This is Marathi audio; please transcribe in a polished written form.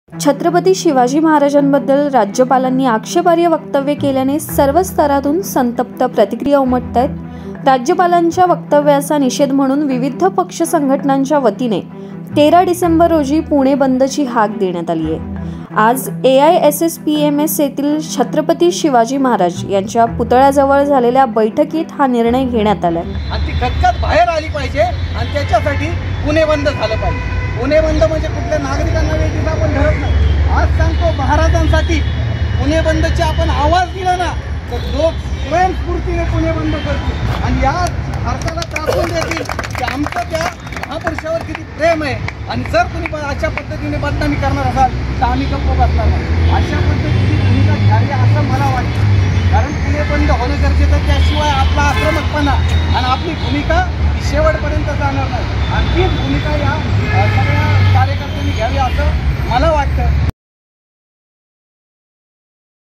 छत्रपती शिवाजी महाराजांबद्दल राज्यपालांनी आक्षेपार्ह वक्तव्य केल्याने सर्व स्तरातून संतप्त प्रतिक्रिया उमटत आहेत। राज्यपालांच्या वक्तव्याचा निषेध म्हणून विविध पक्ष संघटनांच्या वतीने 13 डिसेंबर रोजी पुणे बंदची हाक देण्यात आली आहे। आज AISSPMS येथील छत्रपती शिवाजी महाराज यांच्या पुतळ्याजवळ झालेल्या बैठकीत हा निर्णय घेण्यात आला आहे। आणि ती खतखत बाहेर आली पाहिजे आणि त्याच्यासाठी पुणे बंद झालं पाहिजे। पुणे बंद म्हणजे कुठल्या नागरिकांना वेगळीच आपण धरत नाही। आज सांगतो महाराजांसाठी पुणे बंदचे आपण आवाज दिला ना तर लोक स्वयंस्फूर्तीने पुणे बंद करतील आणि या भारताला दाखवून देतील की आमचं त्या महापुरुषावर किती प्रेम आहे। आणि जर तुम्ही अशा पद्धतीने बदनामी करणार असाल तर आम्ही गप्प बसणार नाही। अशा पद्धतीची भूमिका घ्यावी असं मला वाटतं, कारण पुणे बंद होणं गरजेचं आहे। त्याशिवाय आपला आक्रमकपणा आणि आपली भूमिका शेवटपर्यंत जाणार नाही आणि तीच भूमिका या सगळ्या कार्यकर्त्यांनी घ्यावी असं मला वाटतं।